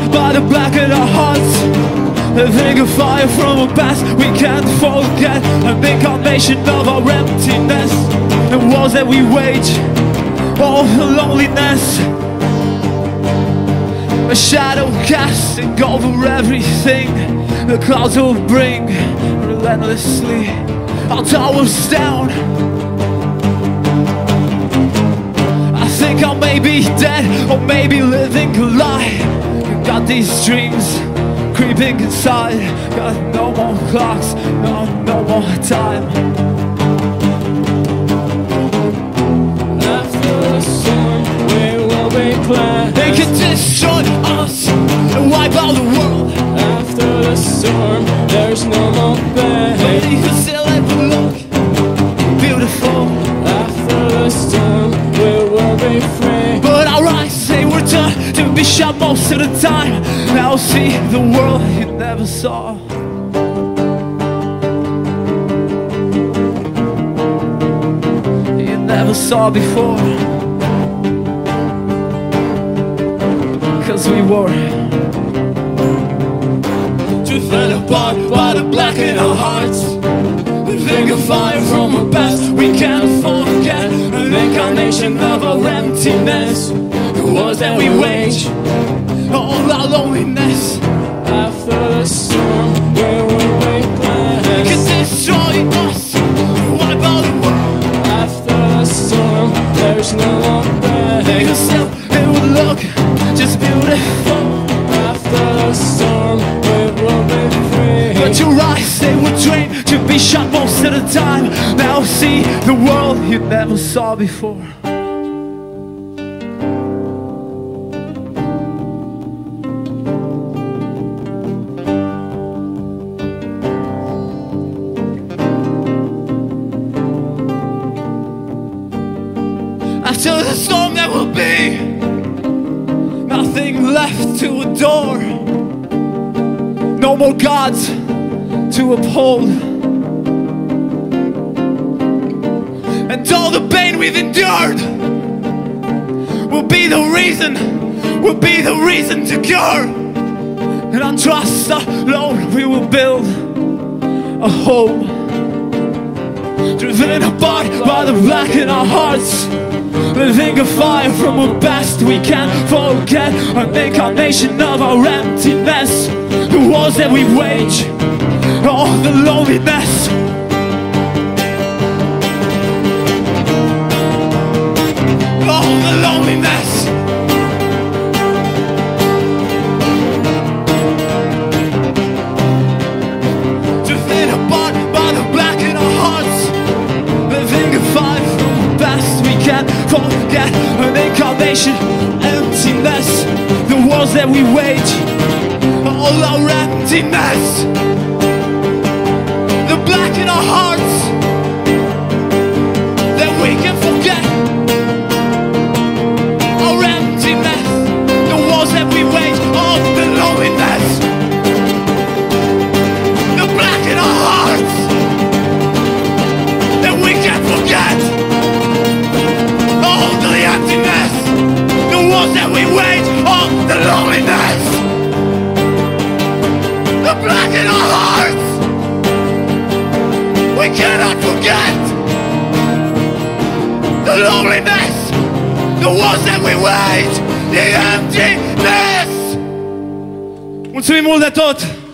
by the black in our hearts. Living a fire from a past we can't forget. An incarnation of our emptiness. The wars that we wage, all the loneliness. A shadow casting over everything. The clouds will bring relentlessly our towers down. I think I may be dead or maybe living a lie. Got these dreams creeping inside. Got no more clocks, no more time. After the storm, we will be glad. They can destroy us and wipe out the world. After the storm, there's no more pain. But you can still ever look beautiful. After the storm, we will be free. But our eyes, they were done to be shut most of the time. Now see the world you never saw. You never saw before. 'Cause we were driven apart by the black in our hearts. Living a fire from a past we can't forget. An incarnation of our emptiness. The wars that we wage, all our loneliness. After the storm, we will be glad. They can destroy us, wipe out the world. After the storm, there's no more pain. They can still, it would look just beautiful. After the storm, we will be free. But your eyes, they were trained to be shut most of the time. Now see the world you never saw before. After the storm there will be nothing left to adore. No more gods to uphold. And all the pain we've endured will be the reason to cure. And on trust alone we will build a home. Driven apart by the black in our hearts. Living a fire from a past we can't forget. An incarnation of our emptiness. The wars that we wage, all the loneliness. All the loneliness. Driven apart by the black in our hearts. Living a fire from a past we can't forget. An incarnation, emptiness. The wars that we wage, all our emptiness. The black in our hearts that we can forget. Our emptiness. The wars that we wage, all the loneliness. The black in our hearts that we can forget. All the emptiness. The wars that we wage, all the loneliness. The black in our hearts we cannot forget. The loneliness. The wars that we wage. The emptiness. Mulțumim mult de tot!